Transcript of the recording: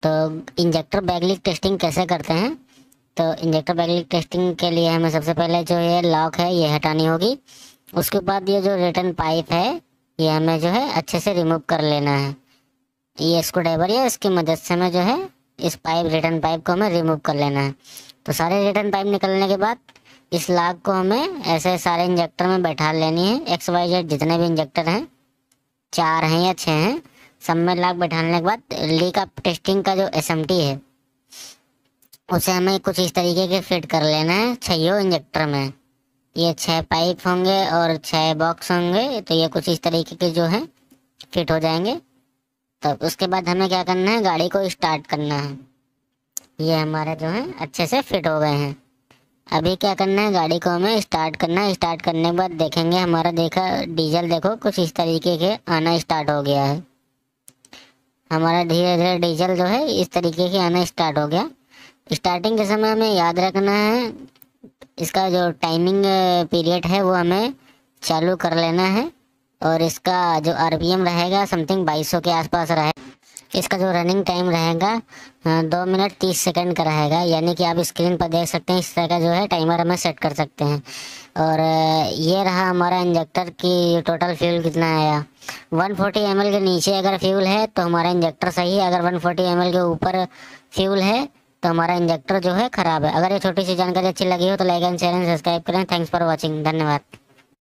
तो injector back leak testing कैसे करते हैं? तो इंजेक्टर बैक लीक टेस्टिंग के लिए हमें सबसे पहले जो ये लॉक है ये हटानी होगी। उसके बाद ये जो रिटर्न पाइप है ये हमें जो है अच्छे से रिमूव कर लेना है। ये स्क्रू ड्राइवर है, इसकी मदद से हमें जो है इस रिटर्न पाइप को हमें रिमूव कर लेना है। तो सारे रिटर्न पाइप निकलने के बाद इस लॉक को हमें ऐसे सारे इंजेक्टर में बैठा लेनी है। XYZ जितने भी इंजेक्टर हैं, 4 हैं या 6 हैं, सब में लॉक बैठाने के बाद लीक अप टेस्टिंग का जो SMT है उसे हमें कुछ इस तरीके के फिट कर लेना है 6 इंजेक्टर में। ये 6 पाइप होंगे और 6 बॉक्स होंगे, तो ये कुछ इस तरीके के जो है फिट हो जाएंगे। तब उसके बाद हमें क्या करना है, गाड़ी को स्टार्ट करना है। ये हमारे जो है अच्छे से फिट हो गए हैं। अभी क्या करना है, गाड़ी को हमें स्टार्ट करना है। स्टार्ट करने के बाद देखेंगे हमारा डीजल देखो कुछ इस तरीके के आना स्टार्ट हो गया है। हमारा धीरे धीरे डीजल जो है इस तरीके के आना स्टार्ट हो गया। स्टार्टिंग के समय हमें याद रखना है, इसका जो टाइमिंग पीरियड है वो हमें चालू कर लेना है। और इसका जो RPM रहेगा समथिंग 2200 के आसपास रहेगा। इसका जो रनिंग टाइम रहेगा 2 मिनट 30 सेकंड का रहेगा, यानी कि आप स्क्रीन पर देख सकते हैं। इस तरह का जो है टाइमर हमें सेट कर सकते हैं। और ये रहा हमारा इंजेक्टर की टोटल फ्यूल कितना आया। 140 ml के नीचे अगर फ्यूल है तो हमारा इंजेक्टर सही है, अगर 140 ml के ऊपर फ्यूल है तो हमारा इंजेक्टर जो है ख़राब है। अगर ये छोटी सी जानकारी अच्छी लगी हो तो like and share and subscribe करें। थैंक्स फॉर वॉचिंग, धन्यवाद।